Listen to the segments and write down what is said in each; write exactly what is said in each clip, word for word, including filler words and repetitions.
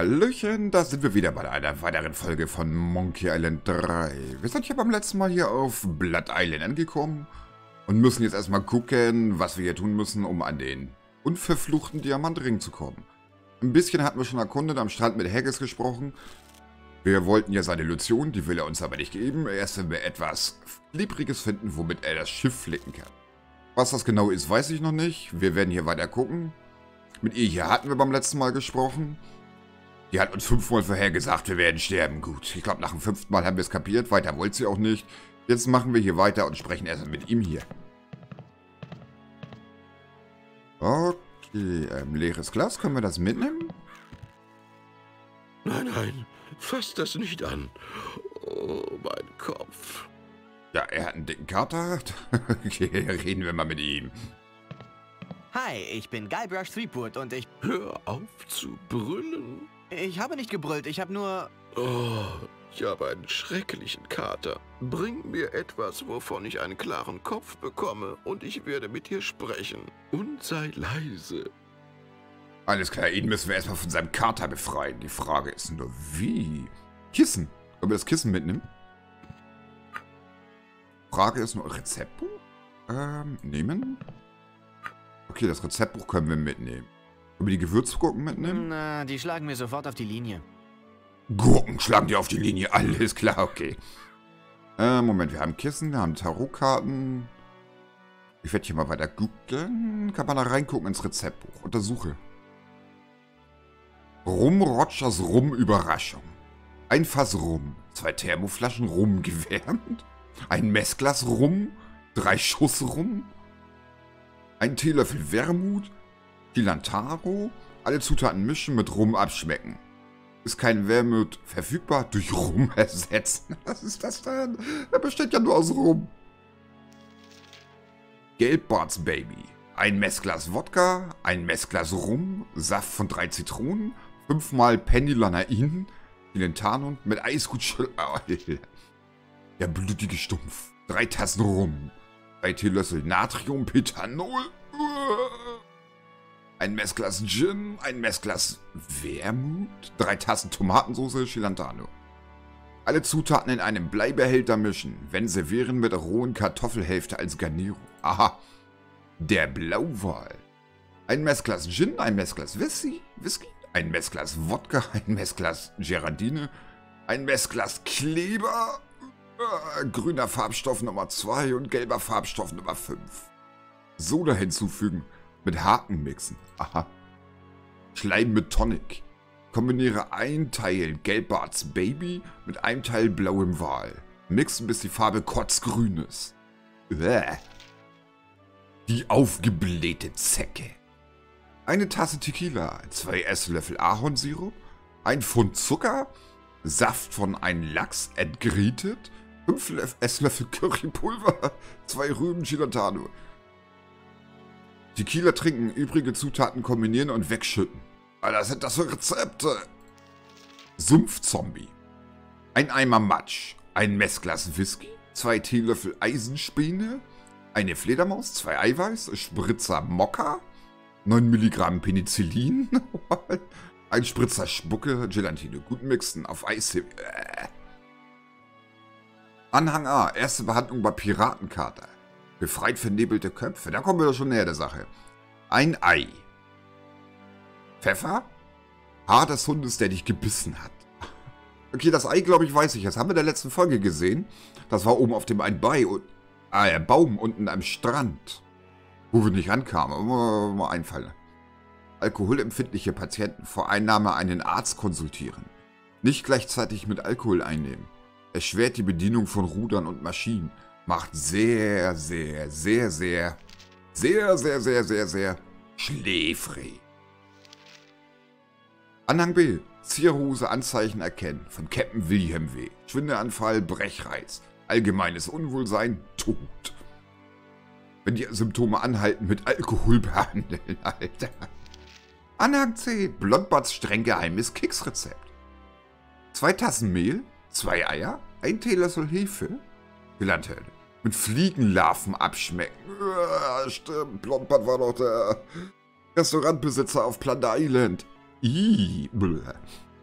Hallöchen, da sind wir wieder bei einer weiteren Folge von Monkey Island drei. Wir sind hier beim letzten Mal hier auf Blood Island angekommen und müssen jetzt erstmal gucken, was wir hier tun müssen, um an den unverfluchten Diamantring zu kommen. Ein bisschen hatten wir schon erkundet, am Strand mit Haggis gesprochen. Wir wollten ja seine Lotion, die will er uns aber nicht geben. Erst wenn wir etwas Klebriges finden, womit er das Schiff flicken kann. Was das genau ist, weiß ich noch nicht. Wir werden hier weiter gucken. Mit ihr hier hatten wir beim letzten Mal gesprochen. Die hat uns fünfmal vorhergesagt, wir werden sterben. Gut, ich glaube, nach dem fünften Mal haben wir es kapiert. Weiter wollte sie auch nicht. Jetzt machen wir hier weiter und sprechen erstmal mit ihm hier. Okay, ähm, leeres Glas. Können wir das mitnehmen? Nein, nein, fass das nicht an. Oh, mein Kopf. Ja, er hat einen dicken Kater. Okay, reden wir mal mit ihm. Hi, ich bin Guybrush Threepwood und ich... Hör auf zu brüllen. Ich habe nicht gebrüllt, ich habe nur... Oh, ich habe einen schrecklichen Kater. Bring mir etwas, wovon ich einen klaren Kopf bekomme, und ich werde mit dir sprechen. Und sei leise. Alles klar, ihn müssen wir erstmal von seinem Kater befreien. Die Frage ist nur, wie? Kissen. Ob wir das Kissen mitnehmen? Frage ist nur, Rezeptbuch? Ähm, nehmen? Okay, das Rezeptbuch können wir mitnehmen. Können wir die Gewürzgurken mitnehmen? Na, die schlagen mir sofort auf die Linie. Gurken schlagen die auf die Linie. Alles klar, okay. Äh, Moment, wir haben Kissen, wir haben Tarotkarten. Ich werde hier mal weiter googeln. Kann man da reingucken ins Rezeptbuch. Untersuche. Rum Rogers Rum Überraschung. Ein Fass Rum. Zwei Thermoflaschen Rum gewärmt. Ein Messglas Rum. Drei Schuss Rum. Ein Teelöffel Wermut. Cilantro. Alle Zutaten mischen, mit Rum abschmecken. Ist kein Wermut verfügbar, durch Rum ersetzen. Was ist das denn? Er besteht ja nur aus Rum. Gelbbarts Baby. Ein Messglas Wodka, ein Messglas Rum, Saft von drei Zitronen, fünfmal Penylanain, Cilantro mit Eisgut. Der blutige Stumpf. Drei Tassen Rum. Drei Teelöffel Natriumpethanol. Ein Messglas Gin, ein Messglas Wermut, drei Tassen Tomatensauce, Cilantro. Alle Zutaten in einem Bleibehälter mischen, wenn servieren mit rohen Kartoffelhälfte als Garnierung. Aha, der Blauwal. Ein Messglas Gin, ein Messglas Whisky, Whisky, ein Messglas Wodka, ein Messglas Gerardine, ein Messglas Kleber, äh, grüner Farbstoff Nummer zwei und gelber Farbstoff Nummer fünf. Soda hinzufügen. Mit Haken mixen. Aha. Schleim mit Tonic. Kombiniere ein Teil Gelbbarts Baby mit einem Teil blauem Wal. Mixen, bis die Farbe kotzgrün ist. Bäh. Die aufgeblähte Zecke. Eine Tasse Tequila. Zwei Esslöffel Ahornsirup. Ein Pfund Zucker. Saft von einem Lachs entgrietet. Fünf Esslöffel Currypulver. Zwei Rüben Cilantro. Tequila trinken, übrige Zutaten kombinieren und wegschütten. Was sind das für Rezepte? Sumpfzombie. Ein Eimer Matsch. Ein Messglas Whisky. Zwei Teelöffel Eisenspäne. Eine Fledermaus. Zwei Eiweiß. Spritzer Mokka. neun Milligramm Penicillin. Ein Spritzer Spucke. Gelatine. Gut mixen. Auf Eis. Äh. Anhang A. Erste Behandlung bei Piratenkater. Befreit vernebelte Köpfe. Da kommen wir doch schon näher der Sache. Ein Ei. Pfeffer. Haar des Hundes, der dich gebissen hat. Okay, das Ei, glaube ich, weiß ich. Das haben wir in der letzten Folge gesehen. Das war oben auf dem ein Bei und, äh, Baum unten am Strand. Wo wir nicht rankamen. Mal, mal einfallen. Alkoholempfindliche Patienten vor Einnahme einen Arzt konsultieren. Nicht gleichzeitig mit Alkohol einnehmen. Erschwert die Bedienung von Rudern und Maschinen. Macht sehr, sehr, sehr, sehr, sehr, sehr, sehr, sehr, sehr schläfrig. Anhang B. Zierhose Anzeichen erkennen. Von Captain William W. Schwindelanfall, Brechreiz. Allgemeines Unwohlsein, Tod. Wenn die Symptome anhalten, mit Alkohol behandeln, Alter. Anhang C. Blondbarts streng geheimes Keksrezept. Zwei Tassen Mehl, zwei Eier, ein Teelöffel Hefe. Cilantro. Mit Fliegenlarven abschmecken. Ja, stimmt, Blondbart war doch der Restaurantbesitzer auf Plunder Island. Ih, bleh.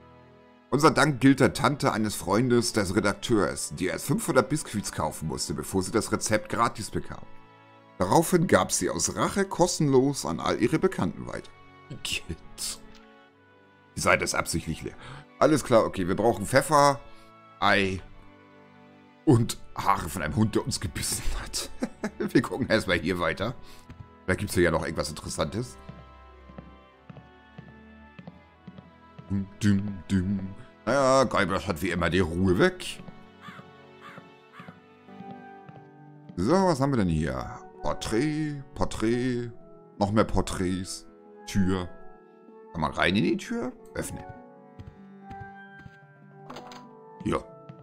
Unser Dank gilt der Tante eines Freundes des Redakteurs, die erst fünfhundert Biskuits kaufen musste, bevor sie das Rezept gratis bekam. Daraufhin gab sie aus Rache kostenlos an all ihre Bekannten weiter. Kids. Die Seite ist absichtlich leer. Alles klar, okay, wir brauchen Pfeffer, Ei und Haare von einem Hund, der uns gebissen hat. Wir gucken erstmal hier weiter. Da gibt es ja noch irgendwas Interessantes. Dum, dum, dum. Naja, Guybrush hat wie immer die Ruhe weg. So, was haben wir denn hier? Porträt, Porträt, noch mehr Porträts, Tür. Kann man rein in die Tür? Öffnen. Hier.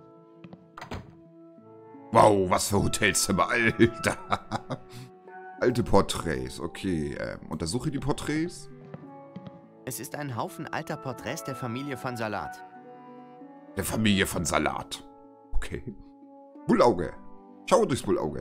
Wow, was für Hotelzimmer, Alter. Alte Porträts, okay. Ähm, untersuche die Porträts. Es ist ein Haufen alter Porträts der Familie von Salat. Der Familie von Salat. Okay. Bullauge. Schau durchs Bullauge.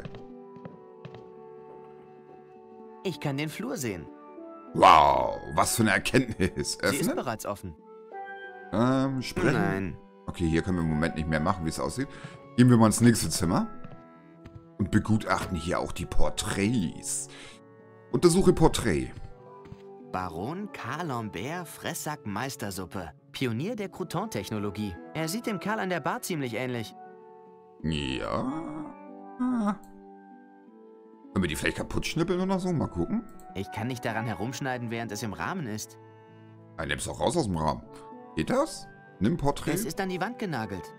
Ich kann den Flur sehen. Wow, was für eine Erkenntnis. Öffnen? Sie ist bereits offen. Ähm, sprechen. Nein. Okay, hier können wir im Moment nicht mehr machen, wie es aussieht. Gehen wir mal ins nächste Zimmer. Und begutachten hier auch die Porträts. Untersuche Porträt. Baron Karl Lambert Fressack Meistersuppe. Pionier der Crouton-Technologie. Er sieht dem Kerl an der Bar ziemlich ähnlich. Ja. Ah. Können wir die vielleicht kaputt schnippeln oder so? Mal gucken. Ich kann nicht daran herumschneiden, während es im Rahmen ist. Ah, nimm's doch raus aus dem Rahmen. Geht das? Nimm Porträt. Es ist an die Wand genagelt.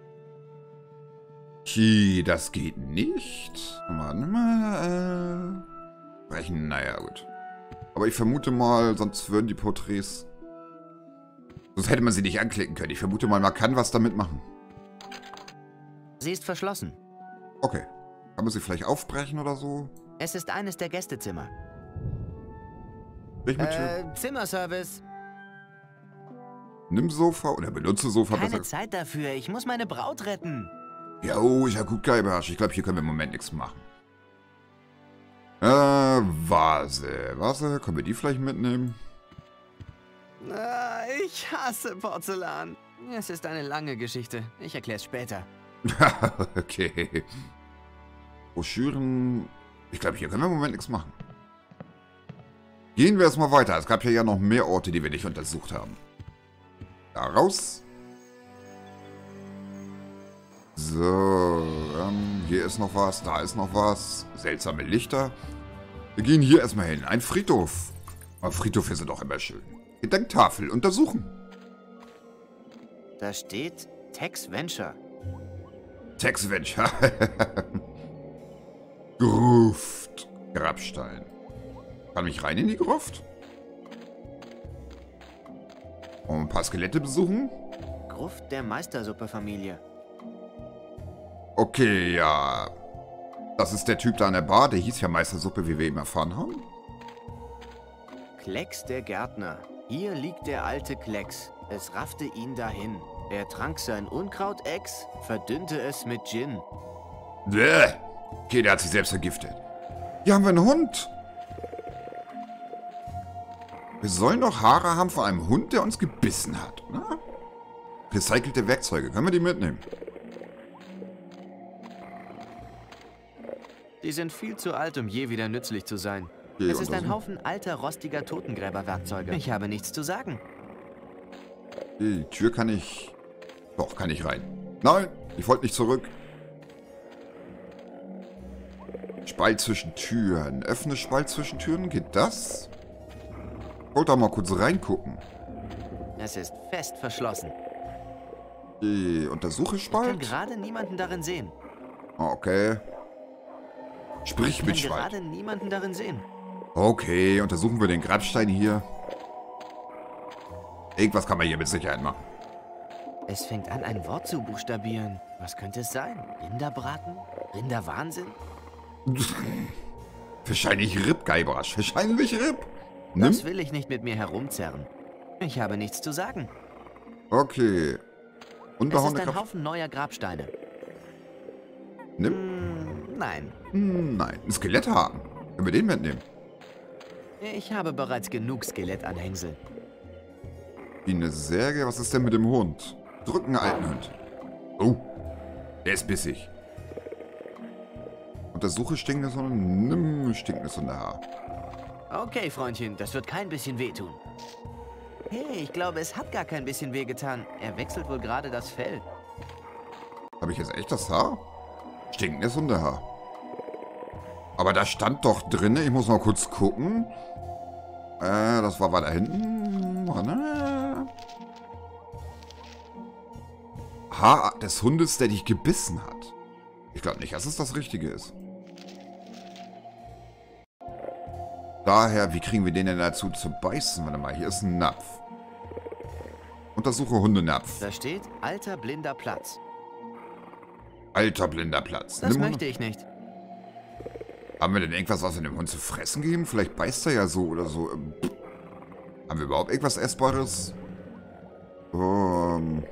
Okay, das geht nicht. Warte mal, äh... Brechen, naja, gut. Aber ich vermute mal, sonst würden die Porträts... Sonst hätte man sie nicht anklicken können. Ich vermute mal, man kann was damit machen. Sie ist verschlossen. Okay. Kann man sie vielleicht aufbrechen oder so? Es ist eines der Gästezimmer. Brich mit Tür. Äh, Zimmerservice. Nimm Sofa oder benutze Sofa Keine besser. Zeit dafür. Ich muss meine Braut retten. Ja, oh, ist ja gut, Guybrush. Ich glaube, hier können wir im Moment nichts machen. Äh, Vase. Vase, können wir die vielleicht mitnehmen? Ah, ich hasse Porzellan. Es ist eine lange Geschichte. Ich erkläre es später. Okay. Broschüren. Ich glaube, hier können wir im Moment nichts machen. Gehen wir erstmal weiter. Es gab ja, ja noch mehr Orte, die wir nicht untersucht haben. Da raus. So, ähm, hier ist noch was, da ist noch was. Seltsame Lichter. Wir gehen hier erstmal hin. Ein Friedhof. Aber Friedhöfe sind doch immer schön. Gedenktafel untersuchen. Da steht Tex Venture. Tex Venture. Gruft. Grabstein. Kann ich rein in die Gruft? Und ein paar Skelette besuchen? Gruft der Meistersuppe-Familie. Okay, ja. Das ist der Typ da an der Bar. Der hieß ja Meistersuppe, wie wir eben erfahren haben. Klecks der Gärtner. Hier liegt der alte Klecks. Es raffte ihn dahin. Er trank sein Unkrautex, verdünnte es mit Gin. Bäh. Okay, der hat sich selbst vergiftet. Hier haben wir einen Hund. Wir sollen doch Haare haben von einem Hund, der uns gebissen hat. Ne? Recycelte Werkzeuge. Können wir die mitnehmen? Die sind viel zu alt, um je wieder nützlich zu sein. Okay, es ist ein untersuchen. Haufen alter, rostiger Totengräberwerkzeuge. Ich habe nichts zu sagen. Die Tür kann ich... Doch, kann ich rein. Nein, ich wollte nicht zurück. Spalt zwischen Türen. Öffne Spalt zwischen Türen. Geht das? Ich wollte da mal kurz reingucken. Es ist fest verschlossen. Die Untersuche Ich kann Spalt? gerade niemanden darin sehen. Ah, okay. Sprich Ich mit kann Spalt. gerade niemanden darin sehen. Okay, untersuchen wir den Grabstein hier. Irgendwas kann man hier mit Sicherheit machen. Es fängt an, ein Wort zu buchstabieren. Was könnte es sein? Rinderbraten? Rinderwahnsinn? Wahrscheinlich Ripp, Guybrush. Wahrscheinlich Ripp. Nimm. Das will ich nicht mit mir herumzerren. Ich habe nichts zu sagen. Okay. Es ist Unbehauene ein Grab... Haufen neuer Grabsteine. Nimm. Hm, nein. Hm, nein. Ein Skeletthaken. Können wir den mitnehmen? Ich habe bereits genug Skelettanhängsel. Wie eine Säge. Was ist denn mit dem Hund? Drücken einen alten Hund. Oh. Der ist bissig. Untersuche stinkendes Hunde. Nimm stinkendes Hundehaar. Okay, Freundchen, das wird kein bisschen wehtun. Hey, ich glaube, es hat gar kein bisschen wehgetan. Er wechselt wohl gerade das Fell. Habe ich jetzt echt das Haar? Stinkendes Hundehaar. Aber da stand doch drin, ich muss mal kurz gucken. Äh, das war weiter hinten. Haar des Hundes, der dich gebissen hat. Ich glaube nicht, dass es das Richtige ist. Daher, wie kriegen wir den denn dazu zu beißen? Warte mal, hier ist ein Napf. Untersuche Hundenapf. Da steht, alter blinder Platz. Alter blinder Platz. Das Nimm möchte ich nicht. Haben wir denn irgendwas, was wir dem Hund zu fressen geben? Vielleicht beißt er ja so oder so. Ähm, haben wir überhaupt irgendwas Essbares? Ähm,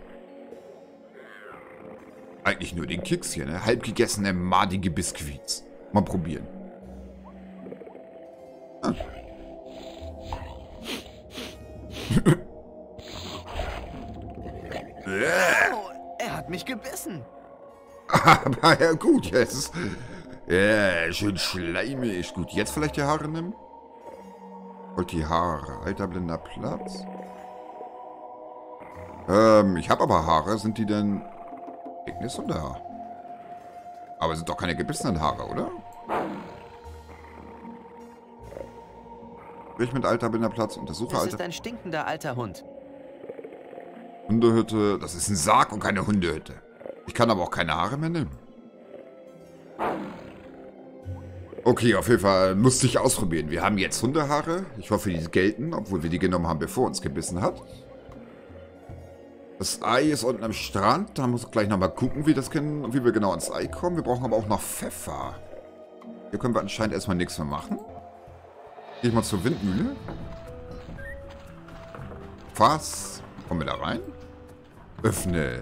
eigentlich nur den Keks hier, ne? Halbgegessene, madige Biskuits. Mal probieren. Ah. Oh, er hat mich gebissen. Aber ja gut, jetzt. Ja, schön schleimig. Gut, jetzt vielleicht die Haare nehmen? Und die Haare. Alter blinder Platz. Ähm, ich habe aber Haare. Sind die denn... Ignis oder Haar? Aber sind doch keine gebissenen Haare, oder? Sprich mit alter blinder Platz. Untersuche Das alter... ist ein stinkender alter Hund. Hundehütte. Das ist ein Sarg und keine Hundehütte. Ich kann aber auch keine Haare mehr nehmen. Okay, auf jeden Fall musste ich ausprobieren. Wir haben jetzt Hundehaare. Ich hoffe, die gelten, obwohl wir die genommen haben, bevor uns gebissen hat. Das Ei ist unten am Strand. Da muss ich gleich nochmal gucken, wie, das können, wie wir genau ans Ei kommen. Wir brauchen aber auch noch Pfeffer. Hier können wir anscheinend erstmal nichts mehr machen. Gehe ich mal zur Windmühle. Was? Kommen wir da rein? Öffne.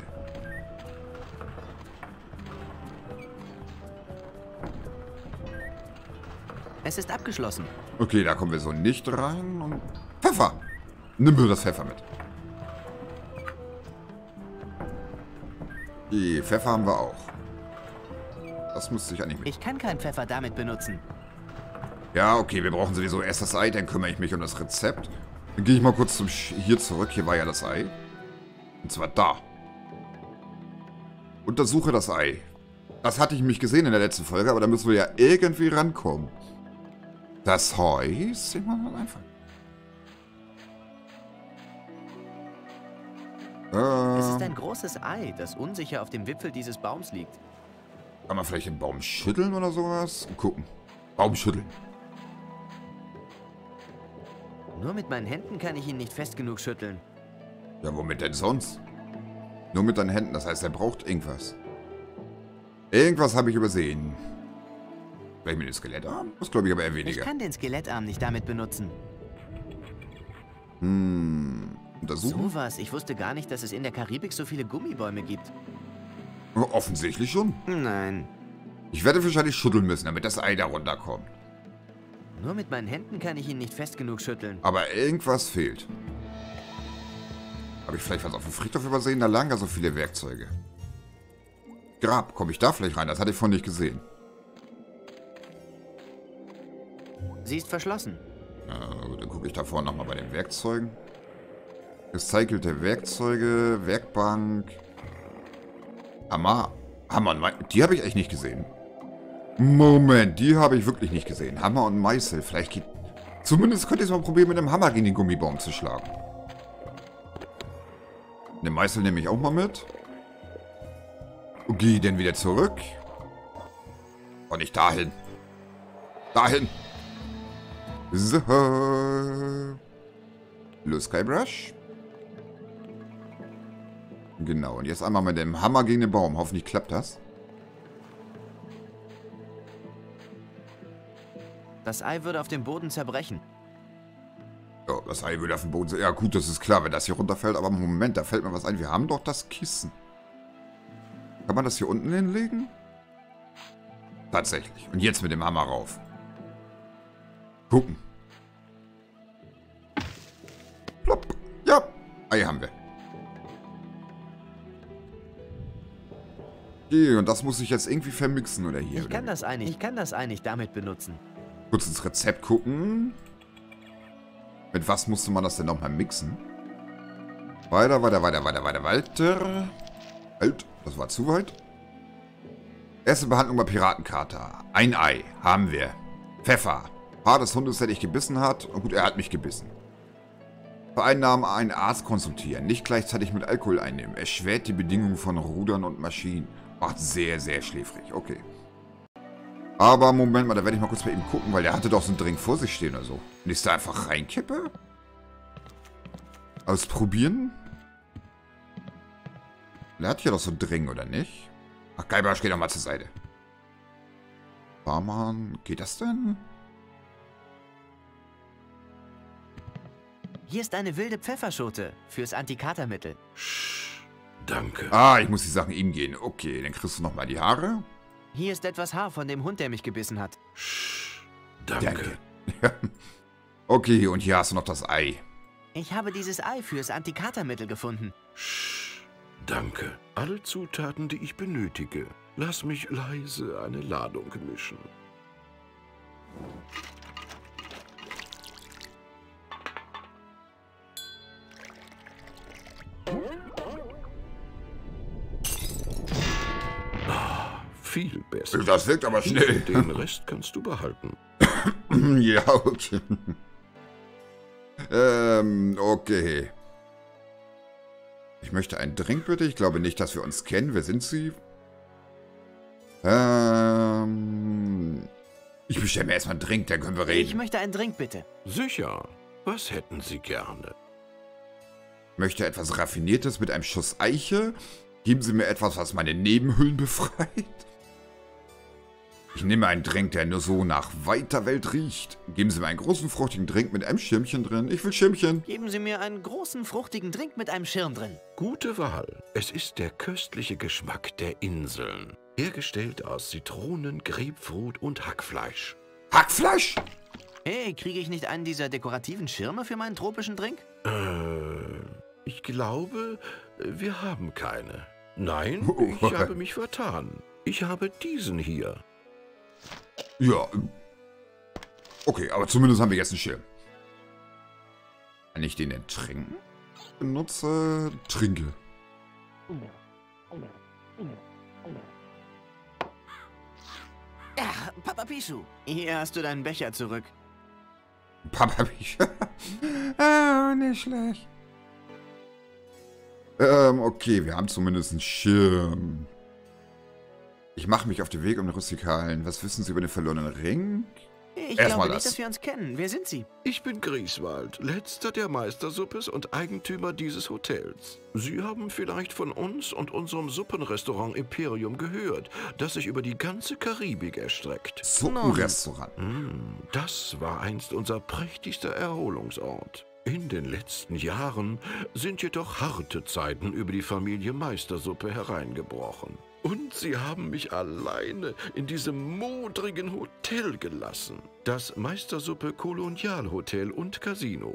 Es ist abgeschlossen. Okay, da kommen wir so nicht rein. Und Pfeffer. Nimm mir das Pfeffer mit. Die Pfeffer haben wir auch. Das müsste ich eigentlich mit. Ich kann keinen Pfeffer damit benutzen. Ja, okay, wir brauchen sowieso erst das Ei, dann kümmere ich mich um das Rezept. Dann gehe ich mal kurz zum Sch hier zurück. Hier war ja das Ei. Und zwar da. Untersuche das Ei. Das hatte ich mich gesehen in der letzten Folge, aber da müssen wir ja irgendwie rankommen. Das heißt, ich mach mal einfach. Äh, Es ist ein großes Ei, das unsicher auf dem Wipfel dieses Baums liegt. Kann man vielleicht den Baum schütteln oder sowas? Gucken. Baum schütteln. Nur mit meinen Händen kann ich ihn nicht fest genug schütteln. Ja, womit denn sonst? Nur mit deinen Händen, das heißt, er braucht irgendwas. Irgendwas habe ich übersehen. Vielleicht mit dem Skelettarm? Das glaube ich aber eher Ich weniger. kann den Skelettarm nicht damit benutzen. Hm. Untersuchen? Sowas, ich wusste gar nicht, dass es in der Karibik so viele Gummibäume gibt. Offensichtlich schon. Nein. Ich werde wahrscheinlich schütteln müssen, damit das Ei da runterkommt. Nur mit meinen Händen kann ich ihn nicht fest genug schütteln. Aber irgendwas fehlt. Habe ich vielleicht was auf dem Friedhof übersehen? Da lagen ja so viele Werkzeuge. Grab, komme ich da vielleicht rein? Das hatte ich vorhin nicht gesehen. Sie ist verschlossen. Äh, dann gucke ich da vorne nochmal bei den Werkzeugen. Recycelte Werkzeuge, Werkbank. Hammer. Hammer und Meißel. Die habe ich echt nicht gesehen. Moment, die habe ich wirklich nicht gesehen. Hammer und Meißel. Vielleicht geht... Zumindest könnte ich es mal probieren, mit einem Hammer gegen den Gummibaum zu schlagen. Den Meißel nehme ich auch mal mit. Gehe dann wieder zurück. Und nicht dahin. Dahin. So. Los, Skybrush. Genau, und jetzt einmal mit dem Hammer gegen den Baum. Hoffentlich klappt das. Das Ei würde auf dem Boden zerbrechen. Ja, das Ei würde auf dem Boden sein. Ja gut, das ist klar, wenn das hier runterfällt. Aber Moment, da fällt mir was ein. Wir haben doch das Kissen. Kann man das hier unten hinlegen? Tatsächlich. Und jetzt mit dem Hammer rauf. Gucken. Plopp. Ja, Ei haben wir. Okay, und das muss ich jetzt irgendwie vermixen, oder hier? Ich kann das eigentlich, ich kann das eigentlich damit benutzen. Kurz ins Rezept gucken. Mit was musste man das denn nochmal mixen? Weiter, weiter, weiter, weiter, weiter, weiter. Halt, das war zu weit. Erste Behandlung bei Piratenkater. Ein Ei haben wir. Pfeffer. Haar des Hundes, der dich gebissen hat. Und gut, er hat mich gebissen. Vereinnahmen, einen Arzt konsultieren. Nicht gleichzeitig mit Alkohol einnehmen. Erschwert die Bedingungen von Rudern und Maschinen. Macht sehr, sehr schläfrig. Okay. Aber Moment mal, da werde ich mal kurz bei ihm gucken, weil der hatte doch so einen Drink vor sich stehen oder so. Und ich da einfach reinkippe? Ausprobieren? Der hat hier doch so einen Drink, oder nicht? Ach, Guybrush, geh doch mal zur Seite. Barmann, geht das denn? Hier ist eine wilde Pfefferschote fürs Antikatermittel. Danke. Ah, ich muss die Sachen ihm gehen. Okay, dann kriegst du nochmal die Haare. Hier ist etwas Haar von dem Hund, der mich gebissen hat. Danke. Danke. Okay, und hier hast du noch das Ei. Ich habe dieses Ei fürs Antikatermittel gefunden. Danke. Alle Zutaten, die ich benötige. Lass mich leise eine Ladung mischen. Ah, viel besser. Das wirkt aber schnell. Den Rest kannst du behalten. Ja, okay. ähm, okay. Ich möchte einen Drink, bitte. Ich glaube nicht, dass wir uns kennen. Wer sind Sie? Ähm... Ich bestelle mir erstmal einen Drink, dann können wir reden. Ich möchte einen Drink, bitte. Sicher. Was hätten Sie gerne? Ich möchte etwas Raffiniertes mit einem Schuss Eiche. Geben Sie mir etwas, was meine Nebenhöhlen befreit. Ich nehme einen Drink, der nur so nach weiter Welt riecht. Geben Sie mir einen großen, fruchtigen Drink mit einem Schirmchen drin. Ich will Schirmchen. Geben Sie mir einen großen, fruchtigen Drink mit einem Schirm drin. Gute Wahl. Es ist der köstliche Geschmack der Inseln. Hergestellt aus Zitronen, Grapefruit und Hackfleisch. Hackfleisch? Hey, kriege ich nicht einen dieser dekorativen Schirme für meinen tropischen Drink? Äh, ich glaube, wir haben keine. Nein, ich habe mich vertan. Ich habe diesen hier. Ja. Okay, aber zumindest haben wir jetzt einen Schirm. Kann ich den denn trinken? Benutze, trinke. Ja, Papa Pichu, hier hast du deinen Becher zurück. Papa Pichu. Ah, nicht schlecht. Ähm, okay, wir haben zumindest einen Schirm. Ich mache mich auf den Weg um den Rustikalen. Was wissen Sie über den verlorenen Ring? Ich Erst glaube mal nicht, das. dass wir uns kennen. Wer sind Sie? Ich bin Grieswald, letzter der Meistersuppes und Eigentümer dieses Hotels. Sie haben vielleicht von uns und unserem Suppenrestaurant Imperium gehört, das sich über die ganze Karibik erstreckt. Suppenrestaurant. Mm, das war einst unser prächtigster Erholungsort. In den letzten Jahren sind jedoch harte Zeiten über die Familie Meistersuppe hereingebrochen. Und sie haben mich alleine in diesem modrigen Hotel gelassen. Das Meistersuppe Kolonialhotel und Casino.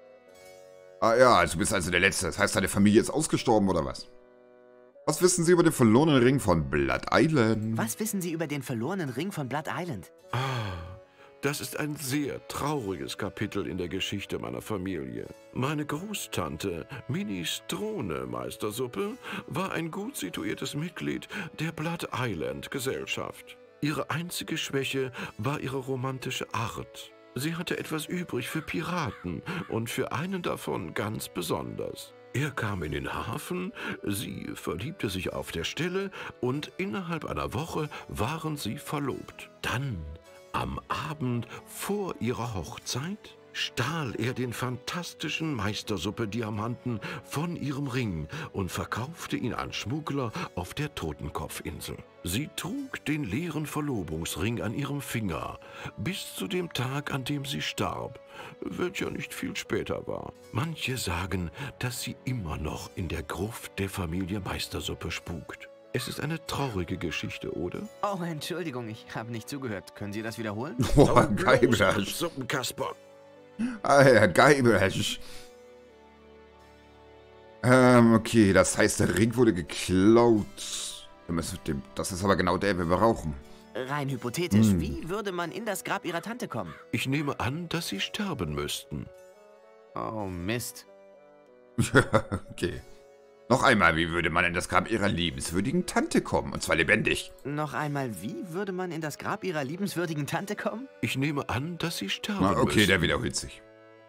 Ah ja, also du bist also der Letzte. Das heißt, deine Familie ist ausgestorben, oder was? Was wissen Sie über den verlorenen Ring von Blood Island? Was wissen Sie über den verlorenen Ring von Blood Island? Ah, das ist ein sehr trauriges Kapitel in der Geschichte meiner Familie. Meine Großtante, Minestrone Meistersuppe, war ein gut situiertes Mitglied der Blood Island Gesellschaft. Ihre einzige Schwäche war ihre romantische Art. Sie hatte etwas übrig für Piraten und für einen davon ganz besonders. Er kam in den Hafen, sie verliebte sich auf der Stelle und innerhalb einer Woche waren sie verlobt. Dann, am Abend vor ihrer Hochzeit, stahl er den fantastischen Meistersuppe-Diamanten von ihrem Ring und verkaufte ihn an Schmuggler auf der Totenkopfinsel. Sie trug den leeren Verlobungsring an ihrem Finger, bis zu dem Tag, an dem sie starb, welcher nicht viel später war. Manche sagen, dass sie immer noch in der Gruft der Familie Meistersuppe spukt. Es ist eine traurige Geschichte, oder? Oh, Entschuldigung, ich habe nicht zugehört. Können Sie das wiederholen? Boah, Guybrush. Suppenkasper. Ah ja, Guybrush. Ähm, okay, das heißt, der Ring wurde geklaut. Das ist aber genau der, den wir brauchen. Rein hypothetisch, Hm. wie würde man in das Grab ihrer Tante kommen? Ich nehme an, dass sie sterben müssten. Oh, Mist. Okay. Noch einmal, wie würde man in das Grab ihrer liebenswürdigen Tante kommen? Und zwar lebendig. Noch einmal, wie würde man in das Grab ihrer liebenswürdigen Tante kommen? Ich nehme an, dass sie sterben Na, okay, müssten. der wiederholt sich.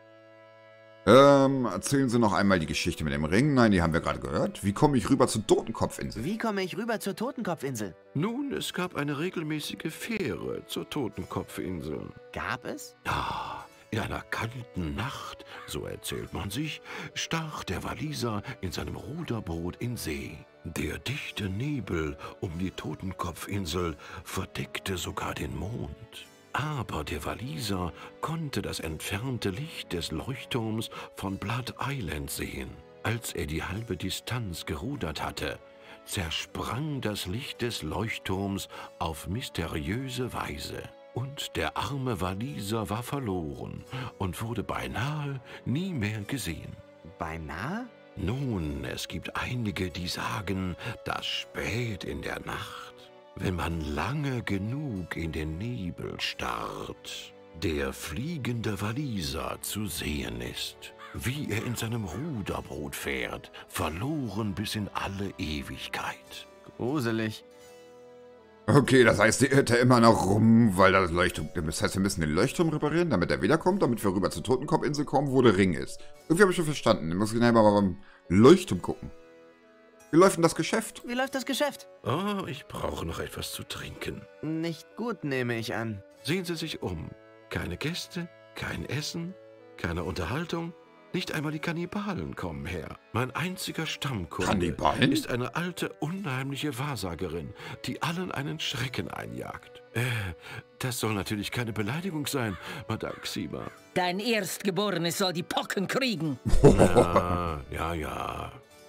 Ähm, erzählen Sie noch einmal die Geschichte mit dem Ring. Nein, die haben wir gerade gehört. Wie komme ich rüber zur Totenkopfinsel? Wie komme ich rüber zur Totenkopfinsel? Nun, es gab eine regelmäßige Fähre zur Totenkopfinsel. Gab es? Ja, in einer kalten Nacht, so erzählt man sich, stach der Waliser in seinem Ruderboot in See. Der dichte Nebel um die Totenkopfinsel verdeckte sogar den Mond. Aber der Waliser konnte das entfernte Licht des Leuchtturms von Blood Island sehen. Als er die halbe Distanz gerudert hatte, zersprang das Licht des Leuchtturms auf mysteriöse Weise. Und der arme Waliser war verloren und wurde beinahe nie mehr gesehen. Beinahe? Nun, es gibt einige, die sagen, dass spät in der Nacht, wenn man lange genug in den Nebel starrt, der fliegende Waliser zu sehen ist, wie er in seinem Ruderboot fährt, verloren bis in alle Ewigkeit. Gruselig. Okay, das heißt, die irrt er immer noch rum, weil das Leuchtturm... Das heißt, wir müssen den Leuchtturm reparieren, damit er wiederkommt, damit wir rüber zur Totenkopfinsel kommen, wo der Ring ist. Irgendwie habe ich schon verstanden. Ich muss genau mal beim Leuchtturm gucken. Wie läuft denn das Geschäft? Wie läuft das Geschäft? Oh, ich brauche noch etwas zu trinken. Nicht gut, nehme ich an. Sehen Sie sich um. Keine Gäste, kein Essen, keine Unterhaltung. Nicht einmal die Kannibalen kommen her. Mein einziger Stammkunde Kannibalen? ist eine alte, unheimliche Wahrsagerin, die allen einen Schrecken einjagt. Äh, das soll natürlich keine Beleidigung sein, Madame Xima. Dein Erstgeborenes soll die Pocken kriegen. Na, ja, ja.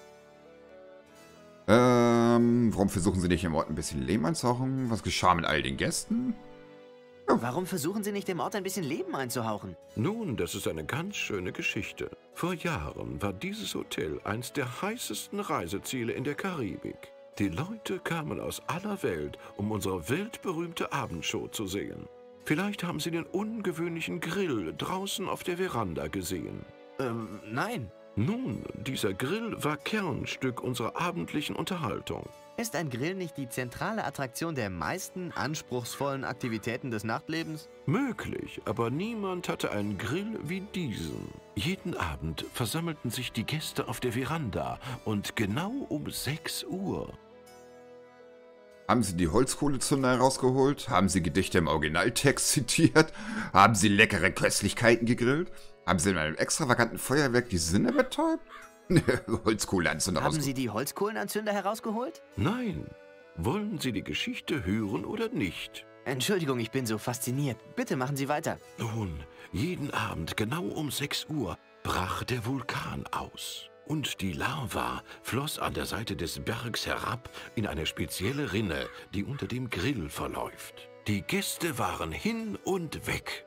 Ähm, warum versuchen Sie nicht im Ort ein bisschen Leben einzuhauchen? Was geschah mit all den Gästen? Warum versuchen Sie nicht dem Ort ein bisschen Leben einzuhauchen? Nun, das ist eine ganz schöne Geschichte. Vor Jahren war dieses Hotel eins der heißesten Reiseziele in der Karibik. Die Leute kamen aus aller Welt, um unsere weltberühmte Abendshow zu sehen. Vielleicht haben Sie den ungewöhnlichen Grill draußen auf der Veranda gesehen. Ähm, nein. Nun, dieser Grill war Kernstück unserer abendlichen Unterhaltung. Ist ein Grill nicht die zentrale Attraktion der meisten anspruchsvollen Aktivitäten des Nachtlebens? Möglich, aber niemand hatte einen Grill wie diesen. Jeden Abend versammelten sich die Gäste auf der Veranda und genau um sechs Uhr. Haben Sie die Holzkohlezünder herausgeholt? Haben Sie Gedichte im Originaltext zitiert? Haben Sie leckere Köstlichkeiten gegrillt? Haben Sie in einem extravaganten Feuerwerk die Sinne betäubt? Holzkohleanzünder Haben rausgeholt. Sie die Holzkohlenanzünder herausgeholt? Nein. Wollen Sie die Geschichte hören oder nicht? Entschuldigung, ich bin so fasziniert. Bitte machen Sie weiter. Nun, jeden Abend genau um sechs Uhr brach der Vulkan aus. Und die Lava floss an der Seite des Bergs herab in eine spezielle Rinne, die unter dem Grill verläuft. Die Gäste waren hin und weg.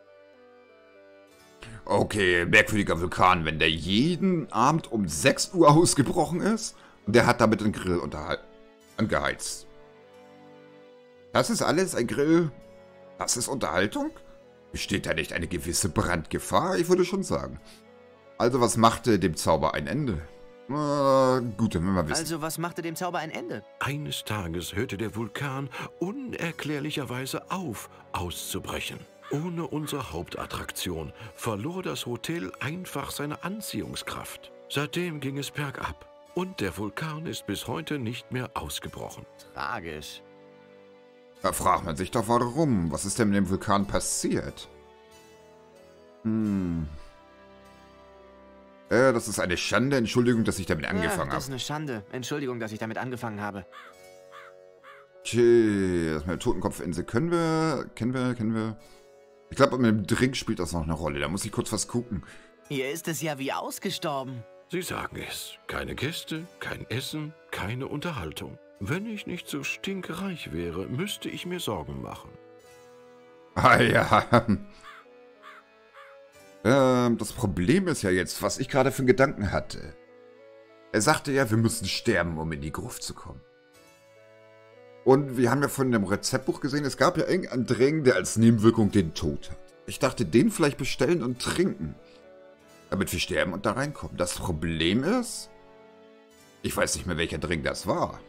Okay, merkwürdiger Vulkan, wenn der jeden Abend um sechs Uhr ausgebrochen ist und der hat damit den Grill unterhal- angeheizt. Das ist alles ein Grill? Das ist Unterhaltung? Besteht da nicht eine gewisse Brandgefahr? Ich würde schon sagen. Also was machte dem Zauber ein Ende? Äh, gut, dann werden wir wissen. Also, was machte dem Zauber ein Ende? Eines Tages hörte der Vulkan unerklärlicherweise auf, auszubrechen. Ohne unsere Hauptattraktion verlor das Hotel einfach seine Anziehungskraft. Seitdem ging es bergab und der Vulkan ist bis heute nicht mehr ausgebrochen. Tragisch. Da fragt man sich doch warum. Was ist denn mit dem Vulkan passiert? Hm. Äh, das ist eine Schande. Entschuldigung, dass ich damit angefangen Ja, das ist habe. eine Schande. Entschuldigung, dass ich damit angefangen habe. Okay, das mit der Totenkopfinsel können wir, kennen wir, kennen wir. Ich glaube, mit dem Drink spielt das noch eine Rolle. Da muss ich kurz was gucken. Hier ist es ja wie ausgestorben. Sie sagen es. Keine Gäste, kein Essen, keine Unterhaltung. Wenn ich nicht so stinkreich wäre, müsste ich mir Sorgen machen. Ah ja. Ähm, das Problem ist ja jetzt, was ich gerade für einen Gedanken hatte. Er sagte ja, wir müssen sterben, um in die Gruft zu kommen. Und wir haben ja von dem Rezeptbuch gesehen, es gab ja irgendeinen Drink, der als Nebenwirkung den Tod hat. Ich dachte, den vielleicht bestellen und trinken, damit wir sterben und da reinkommen. Das Problem ist, ich weiß nicht mehr, welcher Drink das war.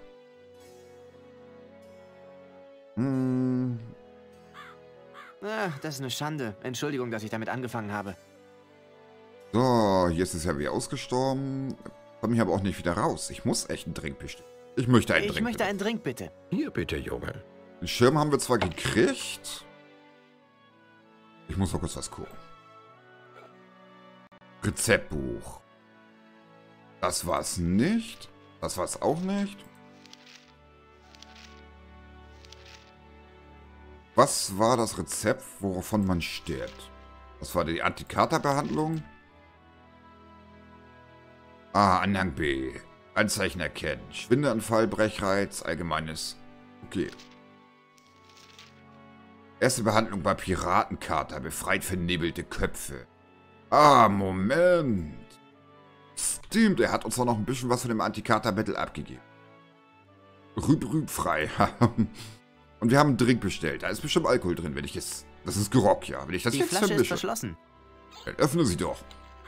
Hm. Ah, das ist eine Schande. Entschuldigung, dass ich damit angefangen habe. So, hier ist es ja wie ausgestorben. Komme ich aber auch nicht wieder raus. Ich muss echt einen Drink bestellen. Ich möchte einen Ich Drink. möchte bitte. einen Drink, bitte. Hier bitte, Junge. Den Schirm haben wir zwar gekriegt. Ich muss mal kurz was gucken. Rezeptbuch. Das war's nicht. Das war's auch nicht. Was war das Rezept, wovon man stirbt? Das war die Antikaterbehandlung. Ah, Anhang B. Anzeichen erkennen. Schwindelanfall, Brechreiz, allgemeines. Okay. Erste Behandlung bei Piratenkater. Befreit vernebelte Köpfe. Ah, Moment. Stimmt, er hat uns doch noch ein bisschen was von dem Antikater-Battle abgegeben. Rüb, rüb, frei. Und wir haben einen Drink bestellt. Da ist bestimmt Alkohol drin, wenn ich es... Das ist Grog, ja. Wenn ich das Die jetzt Flasche ist vermische. verschlossen. Dann öffne sie doch.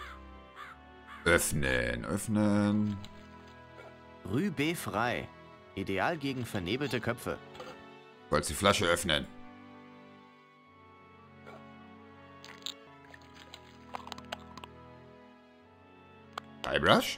Öffnen, öffnen. Rübe frei. Ideal gegen vernebelte Köpfe. Du sollst die Flasche öffnen. Eyebrush?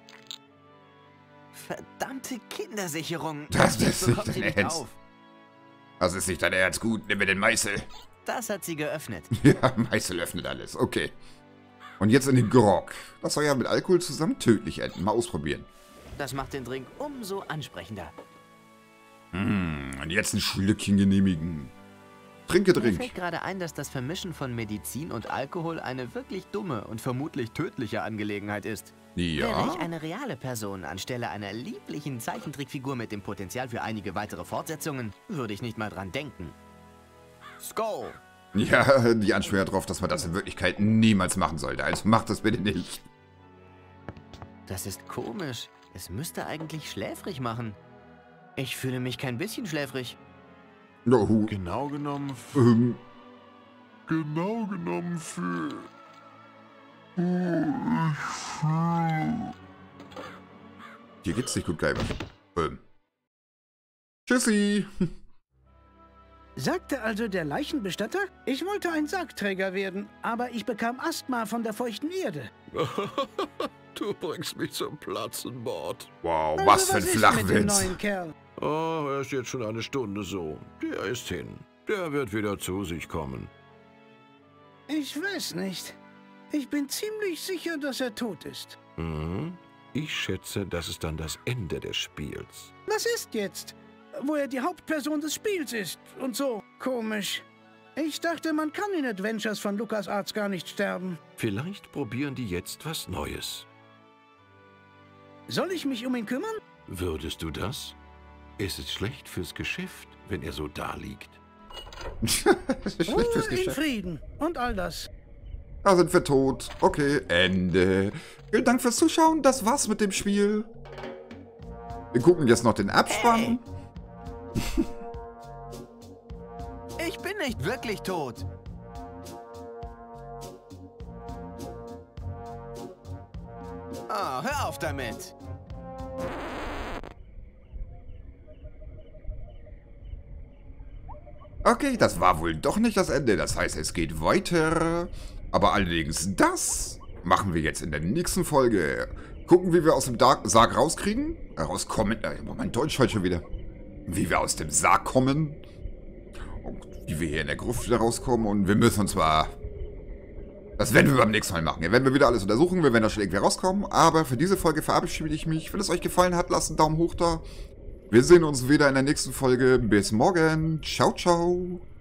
Verdammte Kindersicherung. Das Jetzt ist nicht bekommt sie dein nicht Ernst. auf. Das ist nicht dein Ernst. Gut, nimm mir den Meißel. Das hat sie geöffnet. Ja, Meißel öffnet alles. Okay. Und jetzt in den Grog. Das soll ja mit Alkohol zusammen tödlich enden. Mal ausprobieren. Das macht den Drink umso ansprechender. Hm, und jetzt ein Schlückchen genehmigen. Trinke, Mir trink. fällt gerade ein, dass das Vermischen von Medizin und Alkohol eine wirklich dumme und vermutlich tödliche Angelegenheit ist. Wäre ich Ja? eine reale Person anstelle einer lieblichen Zeichentrickfigur mit dem Potenzial für einige weitere Fortsetzungen, würde ich nicht mal dran denken. Skull! Ja, die Anspielung darauf, dass man das in Wirklichkeit niemals machen sollte. Also macht das bitte nicht. Das ist komisch. Es müsste eigentlich schläfrig machen. Ich fühle mich kein bisschen schläfrig. No, hu. Genau genommen, Ähm, genau genommen für... hier geht's nicht gut, Geiber. Ähm. Tschüssi. Sagte also der Leichenbestatter? Ich wollte ein Sargträger werden, aber ich bekam Asthma von der feuchten Erde. Du bringst mich zum Platzen, Bord. Wow, Also, was für ein ist mit dem Flachwitz. neuen Kerl? Oh, er ist jetzt schon eine Stunde so. Der ist hin. Der wird wieder zu sich kommen. Ich weiß nicht. Ich bin ziemlich sicher, dass er tot ist. Mhm. Ich schätze, das ist dann das Ende des Spiels. Was ist jetzt? Wo er die Hauptperson des Spiels ist und so. Komisch. Ich dachte, man kann in Adventures von LucasArts gar nicht sterben. Vielleicht probieren die jetzt was Neues. Soll ich mich um ihn kümmern? Würdest du das? Es ist schlecht fürs Geschäft, wenn er so daliegt. Das ist schlecht fürs Ruhe in Geschäft. Frieden und all das. Da sind wir tot. Okay, Ende. Vielen Dank fürs Zuschauen. Das war's mit dem Spiel. Wir gucken jetzt noch den Abspann. Ich bin nicht wirklich tot. Ah, hör auf damit. Okay, das war wohl doch nicht das Ende. Das heißt, es geht weiter. Aber allerdings das machen wir jetzt in der nächsten Folge. Gucken, wie wir aus dem Dark Sarg rauskriegen. Äh, rauskommen. Äh, mein Deutsch heute schon wieder. Wie wir aus dem Sarg kommen. Und wie wir hier in der Gruft wieder rauskommen. Und wir müssen uns zwar... Das werden wir beim nächsten Mal machen. Hier werden wir wieder alles untersuchen. Wir werden da schon irgendwie rauskommen. Aber für diese Folge verabschiede ich mich. Wenn es euch gefallen hat, lasst einen Daumen hoch da. Wir sehen uns wieder in der nächsten Folge. Bis morgen. Ciao, ciao.